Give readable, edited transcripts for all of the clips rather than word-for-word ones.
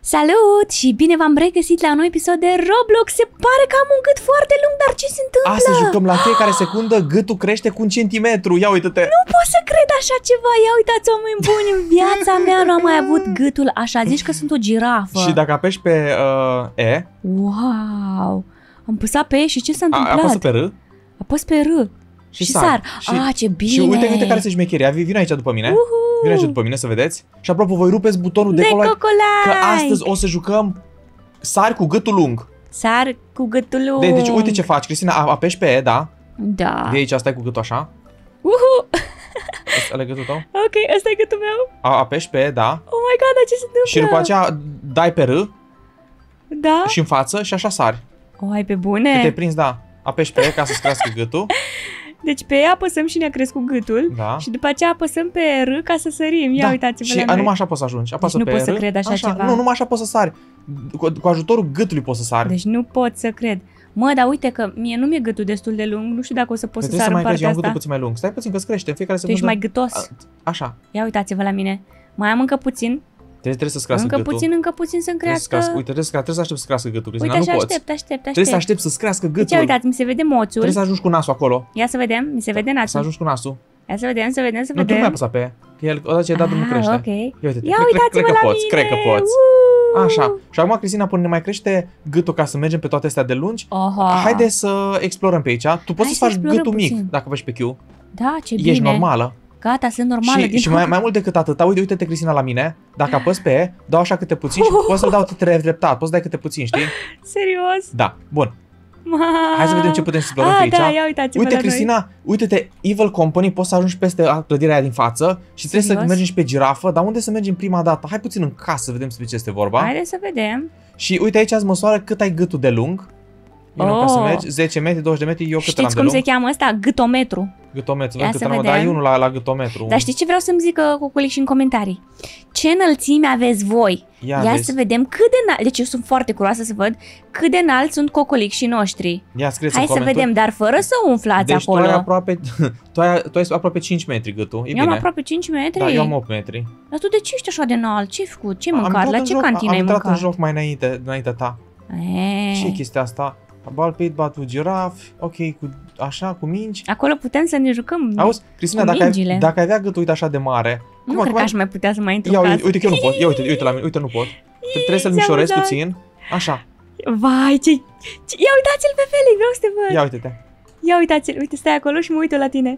Salut și bine v-am regăsit la un nou episod de Roblox. Se pare că am un gât foarte lung, dar ce se întâmplă? Astăzi jucăm la fiecare secundă, gâtul crește cu 1 centimetru. Ia uite-te! Nu pot să cred așa ceva. Ia uitați, oameni buni, în viața mea nu am mai avut gâtul așa. Zici că sunt o girafă. Și dacă apeși pe E... Wow! Am păsat pe E și ce s-a întâmplat? Apasă pe R. Apăs pe R. Și sar. Ce bine! Și uite care se șmecheria. Vino aici după mine. Vino aici după mine să vedeți. Și apropo, voi rupeți butonul de acolo. Că astăzi o să jucăm sari cu gâtul lung. Sar cu gâtul lung. Deci uite ce faci, Cristina, apeși pe E, da? Da. De aici stai cu gâtul așa. Ăsta e gâtul tău? Ok, ăsta e gâtul meu. Apeși pe E, da. Oh my god, dar ce se întâmplă? Și după aceea dai pe R. Da. Și în față și așa sari. O, ai pe bune? Te prins, da. Apeși pe E ca să-ți crească gâtul. Deci pe ea apăsăm și ne-a crescut gâtul. Da. Și după aceea apăsăm pe R ca să sărim. Ia uitați-vă la noi. Și numai așa poți să ajungi. Apasă deci pe nu pot R. să cred așa ceva. Nu, numai așa poți să sari. Cu ajutorul gâtului poți să sari. Deci nu pot să cred. Mă, dar uite că mie nu mi-e gâtul destul de lung. Nu știu dacă o să pot să sar în partea asta. Eu am gâtul puțin mai lung. Stai puțin că îți crește în fiecare secundă. Tu ești mai gâtos. Așa. Ia uitați-vă la mine. Mai am încă puțin. Trebuie să-ți crească încă gâtul. încă puțin să-mi crească. Uite, trebuie să aștept să crească gâtul. Uite, așa aștept. Trebuie să aștept să-ți crească gâtul. Deci, uitați, mi se vede moțul. Trebuie să ajungi cu nasul acolo. Ia să vedem, mi se vede nasul. Să ajungi cu nasul. Ia să vedem. Nu, tu nu mai apăsa pe ea. Că el, odată ce ai dat, nu crește. Ok. Ia uitați-vă la mine. Cred că poți. Așa. Și acum, Cristina, până ne mai crește gâtul ca să mergem pe toate astea de lungi, haide să explorăm pe aici. Tu poți să faci gâtul mic dacă faci pe Q. Da, ce bine. Ești normală. Gata, sunt normală. Și mai mult decât atât, uite-te, Cristina, la mine. Dacă apăs pe E, dau așa câte puțin și poți să dau treptat. Poți să dai câte puțin, știi? Serios? Da. Bun. Hai să vedem ce putem să explorăm pe aici. Da, ia uitați-vă. Uite, Cristina, uite-te, Evil Company, poți să ajungi peste clădirea aia din față și trebuie să mergem și pe girafă, dar unde să mergem prima dată? Hai puțin în casă să vedem despre ce este vorba. Haide să vedem. Și uite aici îți măsoară cât ai gâtul de lung. Ca să mergi, 10 metri, 20 de metri, eu cât am de lung. Știți cum se cheamă ăsta? Gâtometru. Gâtometru, văd cât am, dar e unul la gâtometru. Dar știi ce vreau să-mi zică Cuculic și în comentarii? Ce înălțime aveți voi? Ia să vedem cât de înalt, deci eu sunt foarte curioasă să văd cât de înalt sunt cocolicșii noștri. Hai să vedem, dar fără să umflați acolo. Deci tu ai aproape 5 metri gâtul, e bine. Eu am aproape 5 metri? Da, eu am 8 metri. Dar tu de ce ești așa de înalt? Ce ai făcut? Ce ai mâncat? La ce cantină ai mâncat? Am intrat în joc mai înainte ta. Ce e chestia asta? Bal pit, batu girafi, ok, cu mingi. Acolo putem să ne jucăm. Auzi, Cristina, dacă ai avea gâtul uite așa de mare. Nu cred că aș mai putea să mai intru în casă. Uite că eu nu pot. Uite la mine, uite, nu pot. Trebuie să-l mișorez puțin. Așa. Vai, ce... Ia uitați-l pe Felix, vreau să te văd. Ia uite-te. Ia uitați-l, uite, stai acolo și mă uit la tine.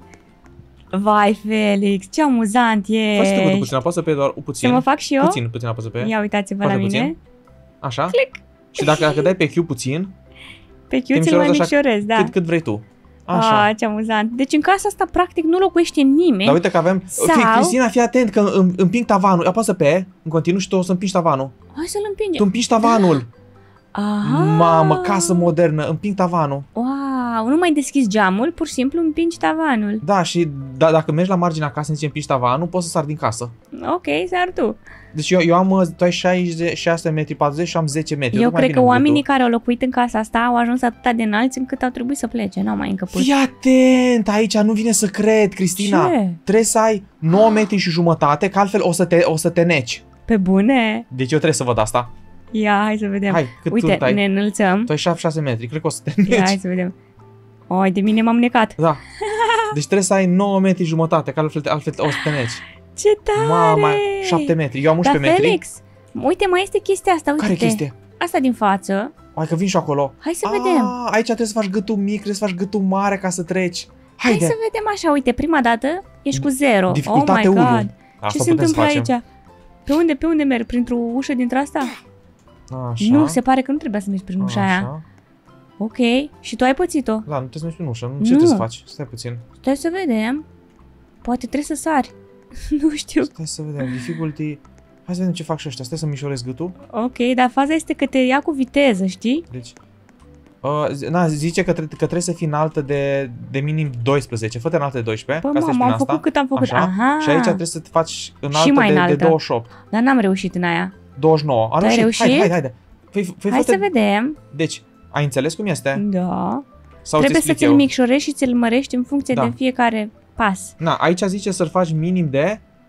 Vai, Felix, ce amuzant ești. Faci tu puțin, apasă pe doar puțin. Să mă fac și eu? Puțin apasă pe. Ia uitați-vă la mine. Așa. Click. Și dacă dai pe Q puțin, pe Q ți-l mai micșorez, da. Cât vrei tu. Așa. Ce amuzant. Deci în casa asta practic nu locuiește nimeni. Dar uite că avem... Cristina, fii atent că împing tavanul. Apasă pe E, în continuu și tu o să împingi tavanul. Hai să-l împingem. Tu împingi tavanul. Aha. Mamă, casă modernă, împing tavanul. Wow, nu mai deschizi geamul, pur și simplu împingi tavanul. Da, și dacă mergi la marginea casei și împingi tavanul, poți să sari din casă. Ok, sar tu. Deci eu am, tu ai 6 metri 40 și am 10 metri. Eu cred că oamenii care au locuit în casa asta au ajuns atât de înalți încât au trebuit să plece, n-au mai încăput. Fii atent, aici nu vine să cred, Cristina. Ce? Trebuie să ai 9 metri și jumătate, că altfel o să te neci. Pe bune? Deci eu trebuie să văd asta. Ia, hai să vedem. Hai, cât uite, ai? Ne înălțăm. Tu ai 6 metri, cred că o să te neci. Ia, hai să vedem. Oi, de mine m-am necat. Da. Deci trebuie să ai 9 metri jumătate, că altfel o să te neci. Ce tare! Mama, 7 metri. Eu am 11 metri. Felix, uite, mai este chestia asta, uite. Care chestie? Asta din față. Hai că vin și acolo. Hai să vedem. Aici trebuie să faci gâtul mic, trebuie să faci gâtul mare ca să treci. Hai să vedem așa, uite, prima dată ești cu 0. Dificultate 1. God. Ce se întâmplă aici? Pe unde merg? Printr-o ușă dintre asta? Așa. Nu, se pare că nu trebuia să mergi prin ușa aia. Ok, și tu ai pățit-o? Da, nu trebuie să mergi prin ușă. Ce trebuie să faci? Stai puțin. Stai să vedem. Poate trebuie să sari. Nu știu. Stai să vedem. Difficulty. Hai să vedem ce fac și ăștia. Stai să mișorez gâtul. Ok, dar faza este că te ia cu viteză, știi? Deci... zice că trebuie să fii înaltă de minim 12. Fă-te înaltă de 12. Păi am făcut cât am făcut. Aha. Și aici trebuie să te faci înaltă de 28. Dar n-am reușit în aia. 29. Ai reușit? Haide. Hai să vedem. Deci, ai înțeles cum este? Da. Sau trebuie să ți-l micșorești și ți-l mărești în funcție de fiecare pas. Aici zice să-l faci minim de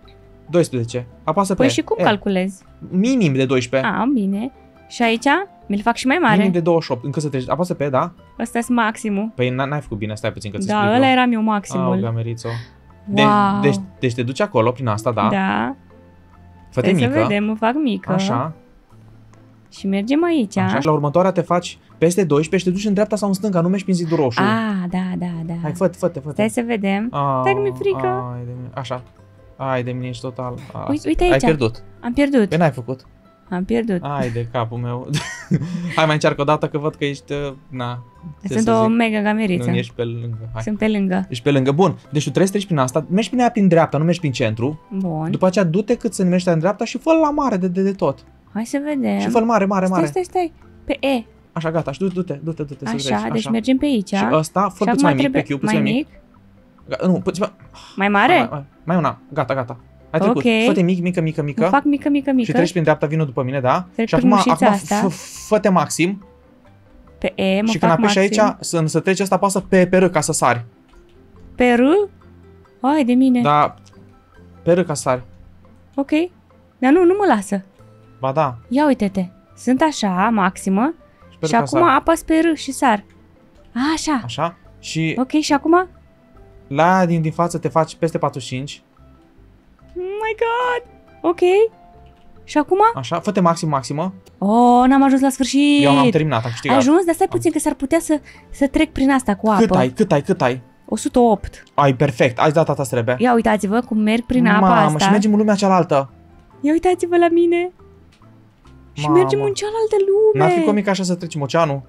12. Apasă pe Păi și cum calculezi? Minim de 12. Bine. Și aici mi-l fac și mai mare. Minim de 28. Încă să treci. Apasă pe, da? Ăsta e maximul. Păi n-ai făcut bine, stai puțin că ți Da, ăla era meu maximul. Gamerițo. Wow. Deci te duci acolo prin asta, da? Da. Fă-te mică. Să vedem, mă fac mică. Așa. Și mergem aici. Așa. Și la următoarea te faci peste 12 și te duci în dreapta sau în stânga, nu mergi prin zidul roșu. Da. Hai, fă-te. Stai să vedem. Stai că mi-e frică. Așa. Ai de mine, ești total. Uite aici. Ai pierdut. Am pierdut. Pe n-ai făcut. Am pierdut. Ai de capul meu. Hai mai încearcă o dată că văd că ești, Sunt o mega gameriță. Nu, ești pe lângă. Hai. Sunt pe lângă. Ești pe lângă. Bun. Deci tu trebuie să treci prin asta. Mergi prin aia prin dreapta, nu mergi prin centru. Bun. După aceea du-te cât să mergi în dreapta și fă-l la mare de tot. Hai să vedem. Și fă-l mare. Stai. Pe E. Așa, gata. Și du-te. Așa, deci mergem pe aici. Și ăsta, fă-l puțin mai mic pe Q, puțin mai mic. Nu, puțin mai mare? Mai una. Gata. Ai trecut. Fă-te mică. Mă fac mică. Și treci prin dreapta, vină după mine, da? Trec și acum fă-te maxim. Pe E, și când apeși aici, să treci ăsta, apasă pe R ca să sari. Pe R? Ai de mine. Da, pe R ca să sari. Ok. Dar nu mă lasă. Ba da. Ia uite-te. Sunt așa, maximă. Și acum apăs pe R și sar. Așa. Așa. Și... Ok, și acum? La aia din față te faci peste 45. Oh my god! Ok. Și acum? Așa, fă-te maximă. Oh, n-am ajuns la sfârșit. Eu am terminat, am câștigat. Ai ajuns, dar stai puțin că s-ar putea să trec prin asta cu apă. Cât ai? 108. Ai, perfect, ai dat asta trebuie. Ia uitați-vă cum merg prin apa asta. Și mergem în lumea cealaltă. Ia uitați-vă la mine. Și mergem în cealaltă lume. N-ar fi comic așa să trecem oceanul?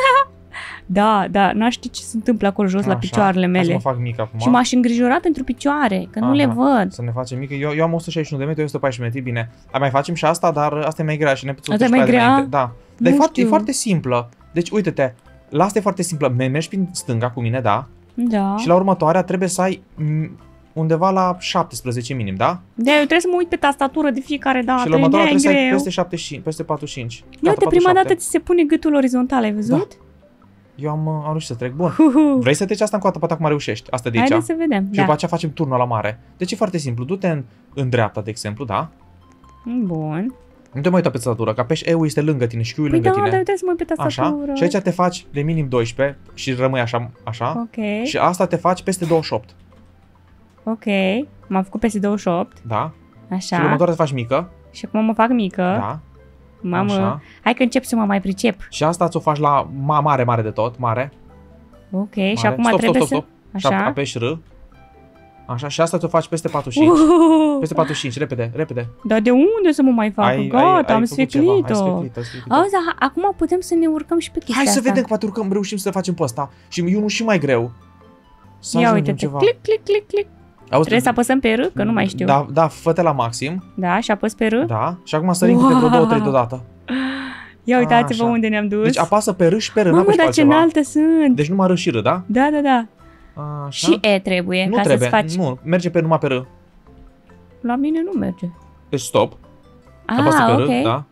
Da, n-aș ști ce se întâmplă acolo jos la picioarele mele. Hai să mă fac mic acum. Și m-aș îngrijora pentru picioare, că nu le văd. Să ne facem mică. Eu am 161 de metri, 114 metri, bine. Mai facem și asta, dar asta e mai grea și ne putem asta e mai grea? Da. Dar e foarte simplă. Deci uite-te, la asta e foarte simplă. Mergi prin stânga cu mine, da? Da. Și la următoarea trebuie să ai undeva la 17 minim, da? Da, eu trebuie să mă uit pe tastatură de fiecare dată. Și la următoarea trebuie să ai peste 75, peste 45. Ia uite, prima dată ți se pune gâtul orizontal, ai văzut? Da. Eu am reușit să trec. Bun. Vrei să treci asta încă o dată, poate acum reușești. Asta de aici. Haideți să vedem. Și după aceea facem turnul la mare. Deci e foarte simplu. Du-te în dreapta, de exemplu, da? Bun. Nu te mai uita pe tastatură, că apeși E-ul este lângă tine și Q-ul lângă tine. Da, dar trebuie să mă uit pe tastatură. Așa. Și aici te faci de minim 12 și rămâi așa. Ok. Și asta te faci peste 28. Ok. M-am făcut peste 28. Da. Așa. Și următoarea te faci mică. Și acum mă fac mică. Da. Mamă. Așa. Hai că încep să mă mai pricep. Și asta ți-o faci la mare de tot, mare. Ok, mare. Și acum trebuie să... Așa. Și apeși R. Așa, și asta ți-o faci peste 45. Peste 45, repede. Dar de unde să mă mai fac? Gata, am sfeclit-o. Auzi, acum putem să ne urcăm și pe chestia asta. Hai să vedem că poate reușim să facem pe ăsta. Și e unul și mai greu. Ia uite-te, click. Trebuie să apăsăm pe R, că nu mai știu. Da, fă-te la maxim. Da, și apăs pe R. Da, și acum sărim câte vreo 2-3 deodată. Ia uitați-vă unde ne-am dus. Deci apasă pe R și pe R, n-apeși pe altceva. Dar ce înaltă sunt. Deci numai R și R, da? Da. Așa. Și E trebuie, nu ca trebuie. să-ți faci. Nu, merge numai pe R. La mine nu merge. Deci stop. Apasă pe R, da?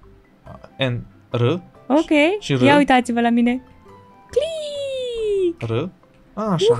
R. Ok, și R. Ia uitați-vă la mine. Click! R. Așa.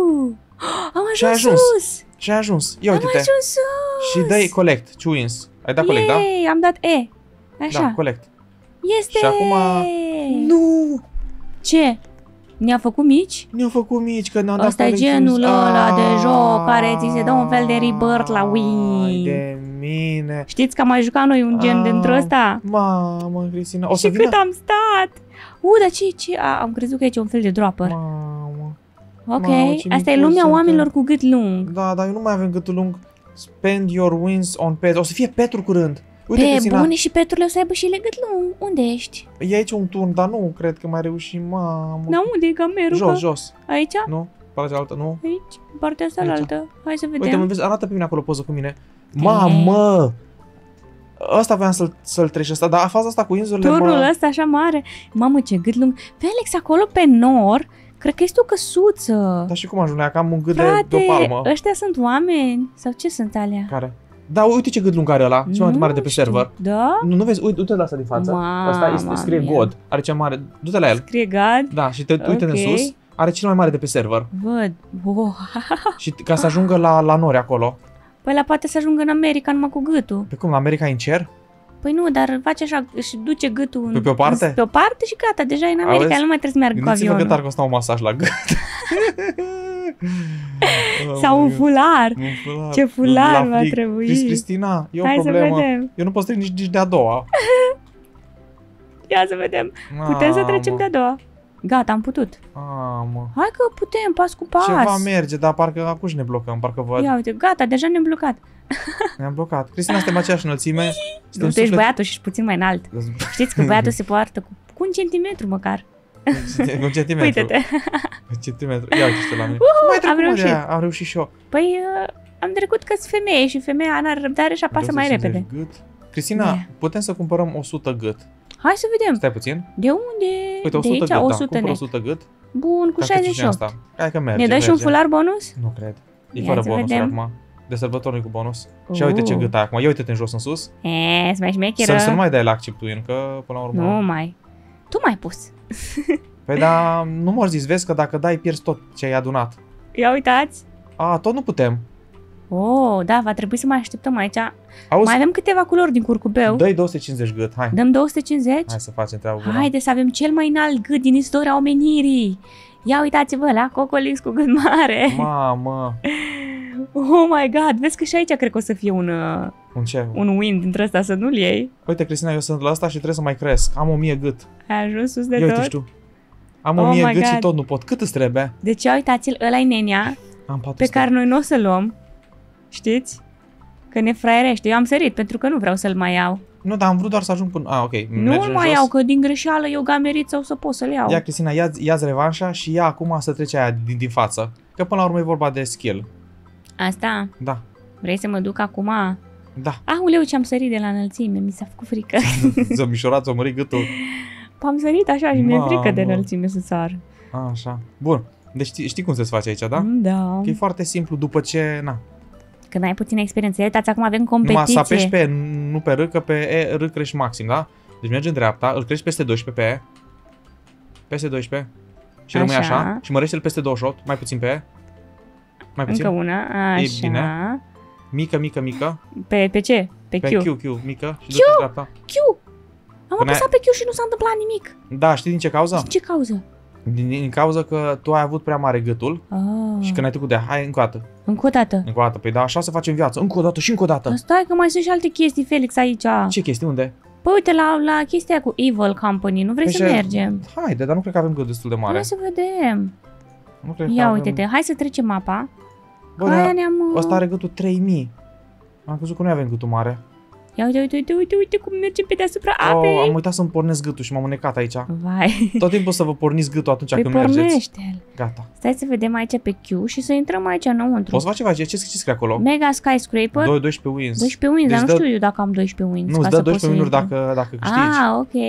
Am ajuns sus. Și ai ajuns. Ia uite-te. Am ajuns sus. Și dai collect, choose. Ai dat collect, da? Am dat E. Așa. Da, collect. Este. Și acum... Nu! Ce? Ne-a făcut mici? Ne-a făcut mici, că ne-am dat Asta e genul ăla de joc care ți se dă un fel de rebirth la Wii. Ai de mine. Știți că am mai jucat noi un gen dintr ăsta? Mamă, Cristina. O să și cât am stat? Dar ce? Am crezut că e un fel de dropper. Mamă. Ok, asta e lumea oamenilor cu gât lung. Da, dar eu nu mai avem gâtul lung. Spend your wins on pets. O să fie petru curând. Uite, pe Cristina, bune și peturile o să aibă și le gât lung. Unde ești? E aici un turn, dar nu cred că mai reușim, mamă. Da, unde e camerul? Jos. Aici? Nu, partea cealaltă, nu. Aici, partea cealaltă. Hai să vedem. Uite, mă vezi, arată pe mine acolo poză cu mine. Mamă! Ăsta voiam să-l treci ăsta, dar faza asta cu insulele... Turnul ăsta așa mare. Mamă, ce gât lung. Felix, acolo pe nor, cred că este o căsuță. Dar și cum ajung la am un gât de o palmă. Ăștia sunt oameni? Sau ce sunt alea? Care? Da, uite ce gât lung are ăla, cel mai mare de pe server. Da? Nu vezi, uite la asta din față. Asta scrie God, are cel mai mare. Du-te la el. Scrie God? Da, și uite în sus, are cel mai mare de pe server. Văd. Și ca să ajungă la nori acolo. Păi ăla poate să ajungă în America numai cu gâtul. Pe cum, la America e în cer? Păi nu, dar face așa, își duce gâtul pe o parte? Pe o parte și gata, deja e în America, el nu mai trebuie să meargă cu avionul. Gândiți-vă cât ar costa un masaj la gât. Sau un fular. Ce fular va trebui. Cristina, e o problemă. Eu nu pot să trec nici de a doua. Ia să vedem. Putem să trecem de a doua. Gata, am putut. Hai că putem, pas cu pas. Ceva merge, dar parcă acum ne blocăm, parcă văd. Ia uite, gata, deja ne-am blocat. Ne-am blocat. Cristina, suntem aceeași înălțime. Nu, tu ești băiatul și ești puțin mai înalt. Știți că băiatul se poartă cu 1 centimetru măcar. Cu 1 centimetru. Uite-te. 1 centimetru. Ia uite la mine. Am reușit și eu. Păi am trecut că-s femeie și femeia n-are răbdare și apasă mai repede. Cristina, putem să cumpărăm 100 gât. Hai să vedem. Stai puțin. De unde? Uite, 100 de aici, gât, 100 cumpăr 100 gât. Bun, cu 68. Hai că merge. Ne dai și un fular bonus? Nu cred. E fără bonus acum. De sărbători nu cu bonus. Și uite ce gât ai acum. Ia uite-te în jos, în sus. Să mai șmecheră. Să nu mai dai la acceptuin, că până la urmă... Nu mai. Tu m-ai pus. Păi da, nu mă zis, vezi că dacă dai, pierzi tot ce ai adunat. Ia uitați. Tot nu putem. Da, va trebui să mai așteptăm aici. Auzi? Mai avem câteva culori din curcubeu. Dă-i 250 gât, hai. Dăm 250? Hai să facem treaba bună. Haide să avem cel mai înalt gât din istoria omenirii. Ia uitați-vă la Cocolix cu gât mare. Mamă. Oh my god, vezi că și aici cred că o să fie un ce? Un win dintre ăsta, să nu-l iei. Uite, Cristina, eu sunt la asta și trebuie să mai cresc. Am 1000 gât. Ai ajuns sus de tot? Uite, știu. Am 1000 gât și tot nu pot. Cât îți trebuie? Deci uitați-l, ăla-i nenea pe care noi nu o să luăm. Știți? Că ne fraierește. Eu am sărit pentru că nu vreau să-l mai iau. Nu, dar am vrut doar să ajung până... ok. Nu-l mai iau, că din greșeală eu gameriță o să pot să-l iau. Ia, Cristina, ia-ți revanșa și ia acum să trece aia din față. Că până la urmă e vorba de skill. Asta? Da. Vrei să mă duc acum? Da. Aoleu, ce-am sărit de la înălțime, mi s-a făcut frică. Ți-a mișorat, ți-a mărit gâtul. Am sărit așa și mi-e frică de înălțime să sar. Așa. Bun. Deci știi cum se face aici, da? Da. Că e foarte simplu după ce... Când ai puțină experiență. Uitați, acum avem competiție. Numai să apeși pe nu pe R, că pe E, R crești maxim, da? Deci mergi în dreapta, îl crești peste 12 pe E. Peste 12. Și rămâi așa. Și mărește-l peste 28, mai puțin pe E. Mai puțin. Încă una, așa. E bine. Mică. Pe ce? Pe Q. Pe Q, mică. Și du-te în dreapta. Q! Am apăsat pe Q și nu s-a întâmplat nimic. Da, știi din ce cauză? Din ce cauză? Din cauza că tu ai avut prea mare gâtul și când ai trecut de aia, hai încă o dată. Încă o dată? Încă o dată, păi da, așa să facem viață, încă o dată și încă o dată. Stai că mai sunt și alte chestii, Felix, aici. Ce chestii, unde? Păi uite, la chestia cu Evil Company, nu vrei păi să mergem? Haide, dar nu cred că avem gât destul de mare. Hai să vedem. Nu cred Ia uite-te, hai să trecem mapa. Bă, dar ăsta are gâtul 3000. Am crezut că noi avem gâtul mare. Ia uite cum mergem pe deasupra apei. Am uitat să-mi pornesc gâtul și m-am înecat aici. Vai. Tot timpul să vă porniți gâtul atunci când mergeți. Pornește-l. Gata. Stai să vedem aici pe Q și să intrăm aici înăuntru. Poți face ceva? Ce scrie acolo? Mega Skyscraper. 12 wins. 12 wins, dar nu știu eu dacă am 12 wins. Nu, îți dă 12 win-uri dacă câștigi. Ok.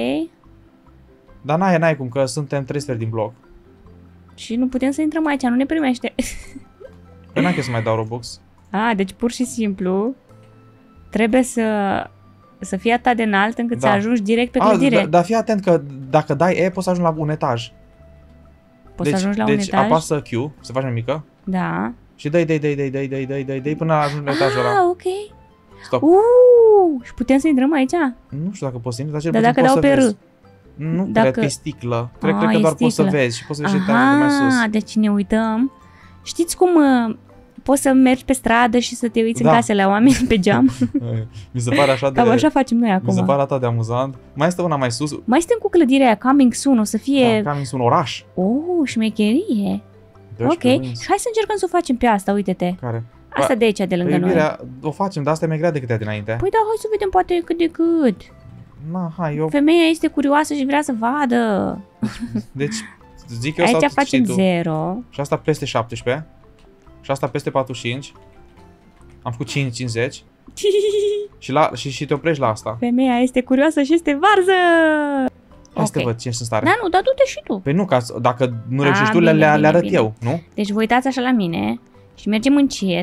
Dar n-ai cum, că suntem 300 din bloc. Și nu putem să intrăm aici, nu ne primește. Păi n-am chef să mai dau Robux. Deci pur și simplu trebuie să fii atât de înalt încât să ajungi direct pe clădire. Dar fii atent că dacă dai E, poți să ajungi la un etaj. Poți să ajungi la un etaj? Deci apasă Q, să faci mai mică. Da. Și dai până ajungi la etajul ăla. Ok. Stop. Și putem să intrăm aici? Nu știu dacă poți să intri, dar dacă dau pe R. Nu cred că e sticlă. Cred că doar poți să vezi și poți să vezi etajul de mai sus. Deci ne uităm. Știți cum poți să mergi pe stradă și să te uiți în casele la oameni pe geam? Mi se pare așa de... Cam așa facem noi acum. Mi se pare atât de amuzant. Mai este una mai sus. Mai suntem cu clădirea aia, Coming Soon, o să fie... Coming Soon, oraș. Șmecherie. Ok, și hai să încercăm să o facem pe asta, uite-te. Care? Asta de aici, de lângă noi. O facem, dar asta e mai grea decât ea dinainte. Păi da, hai să vedem poate cât de cât. Femeia este curioasă și vrea să vadă. Deci, zic eu aici facem 0. Și asta peste 17. Și asta peste 45. Am făcut 50. și te oprești la asta. Femeia este curioasă și este varză. Hai să te văd cine sunt stare. Da, nu, dar du-te și tu. Păi nu, dacă nu reușești tu, le arăt eu, nu? Deci vă uitați așa la mine și mergem încet.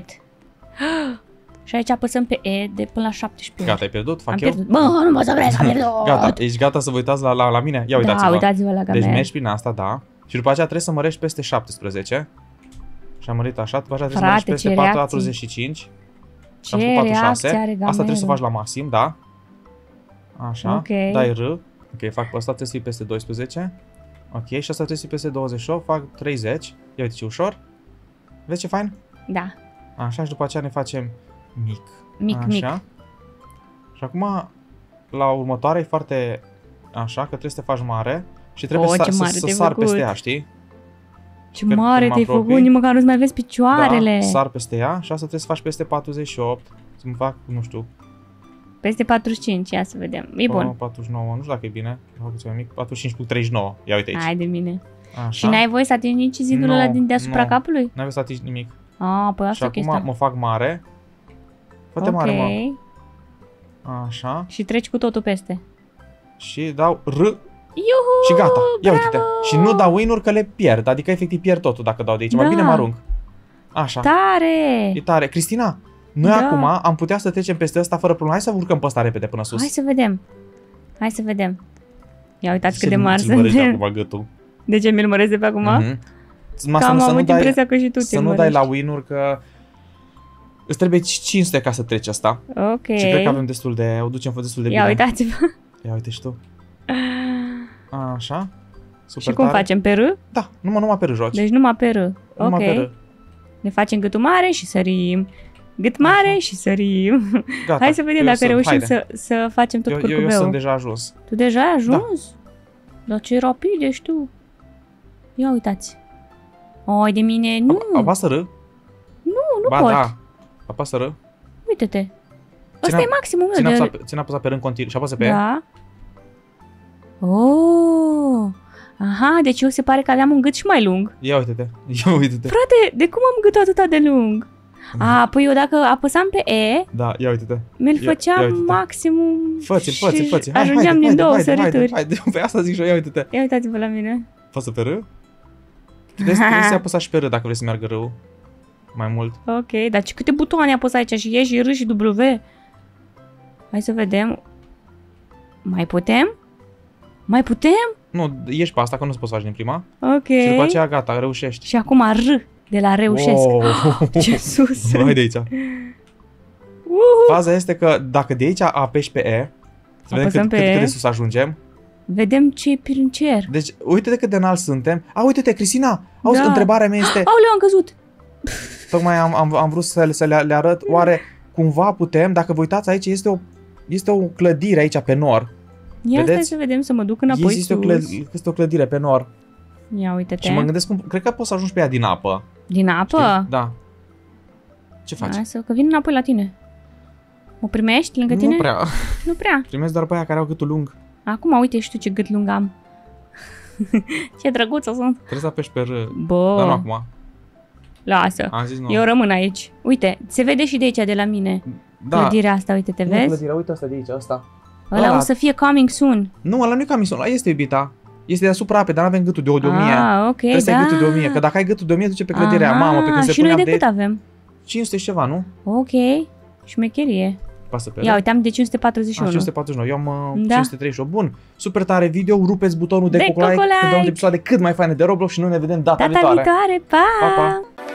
Și aici apăsăm pe E de până la 17 ori. Gata, ai pierdut? Fac eu? Bă, nu mă să vrei, am pierdut. Gata, ești gata să vă uitați la mine? Ia uitați-vă. Da, uitați-vă la camera. Deci mergi prin asta, da. Și după aceea trebuie să mărești peste 17. Și am mărit așa, după aceea trebuie să mărești peste 45. Ce reacție are gamerul? Asta trebuie să faci la maxim, da? Așa, okay. dai R. Ok, fac pe asta, trebuie să fie peste 12. Ok, și asta trebuie să fie peste 28, fac 30. Ia uite ce ușor. Vezi ce fain? Da. Așa, și după aceea ne facem mic. Mic, așa. mic. Și acum, la următoarea e foarte așa, că trebuie să te faci mare și trebuie să sar peste ea, știi? Ce mare te-ai făcut, nici măcar nu-ți mai vezi picioarele. Da, sar peste ea și asta trebuie să faci peste 48. Să-mi fac, nu știu. Peste 45, ia să vedem. E bun. 49, nu știu dacă e bine. Fac mai mic. 45 cu 39. Ia uite aici. Hai de mine. Așa. Și n-ai voie să atingi nici zidul ăla din deasupra capului? N-ai voie să atingi nimic. Păi asta și acum mă fac mare. Fă-te mare, mă. Așa. Și treci cu totul peste. Și dau R. Iuhu, și gata. Ia bravo! uite-te. Și nu dau win-uri că le pierd. Adică efectiv pierd totul dacă dau de aici. Mai bine mă arunc. Așa. Tare! E tare. Cristina, noi acum am putea să trecem peste ăsta fără probleme. Hai să urcăm pe ăsta repede până sus. Hai să vedem. Hai să vedem. Ia uitați cât de mari sunt. Acum gâtul. De ce mi-l mărezi de pe acum? Cam am avut impresia că și tu să nu dai la win-uri că îți trebuie 500 ca să treci asta. Ok. Și cred că avem destul de... O ducem destul de bine. Ia uitați-vă. Ia uite și tu. Așa. Super și cum tare. facem? Pe R? Da, numai pe R joci. Deci numai pe R. Numai pe R. Ne facem gâtul mare și sărim. Gât mare și sărim. Gata. Hai să vedem dacă reușim să facem tot curcubeul. Eu sunt deja ajuns. Tu deja ai ajuns? Da. Dar ce rapid ești tu. Ia uitați. Oi de mine, nu. Apasă R? Nu ba, pot. Da. Apasă R. Uite-te. Ăsta e maximul meu. Ține apăsat pe R în continuu și apasă pe Da. Oh. Aha, deci eu se pare că aveam un gât și mai lung. Ia uite-te. Ia uite-te. Frate, de cum am gâtul atât de lung? Păi eu dacă apăsam pe E, da, ia uite-te. Mi-l făceam maximum. Fă-ți. Ajungeam din două sărituri. Haide, pe asta zic și eu, ia uite-te. Ia uitați-vă la mine. Pasă pe R? Trebuie să apăsa și pe R dacă vrei să meargă R-ul. Mai mult. Ok, dar câte butoane apăs aici? Și E, și R, și W. Hai să vedem. Mai putem? Mai putem? Nu, ieși pe asta, că nu se poți face din prima. Ok. Și după aceea gata, reușești. Și acum R, de la reușesc. Ce sus. Hai de aici. Faza este că dacă de aici apeși pe E, să vedem cât de sus ajungem. Vedem ce e prin cer. Deci, uite-te cât de înalt suntem. Uite-te, Cristina, auzi, întrebarea mea este... Aoleu, am căzut. Tocmai am vrut să le arăt. Oare cumva putem, dacă vă uitați aici, este o clădire aici pe nor. Ia stai să vedem, să mă duc înapoi sus. Este o clădire pe nor. Ia uite-te. Și mă gândesc cred că poți să ajungi pe ea din apă. Din apă? Știi? Da. Ce faci? Lasă, că vin înapoi la tine. Mă primești lângă tine? Nu prea. Nu prea. Primesc doar pe aia care au gâtul lung. Acum uite și tu ce gât lung am. Ce drăguță sunt. Trebuie să apeși pe R. Bă. Dar nu acum. Lasă. Am zis nu. Eu rămân aici. Uite, se vede și de aici, de la mine. Da. Clădirea asta, uite, te vezi? Clădirea, uite asta de aici, asta. Ăla o să fie coming soon. Nu, ăla nu e coming soon, ăla este, iubita. Este deasupra apei, dar nu avem gâtul de 1000. Ok, trebuie să ai gâtul de 1000, că dacă ai gâtul de 1000, duce pe clădirea. Mamă, pe când se și noi de cât avem? 500 și ceva, nu? Ok, șmecherie. Pasă pe Ia, uite, am de 541. 549, eu am 538. Bun, super tare video, rupeți butonul de cocolaie, când dăm episoade cât mai faine de Roblox și noi ne vedem data viitoare. Pa!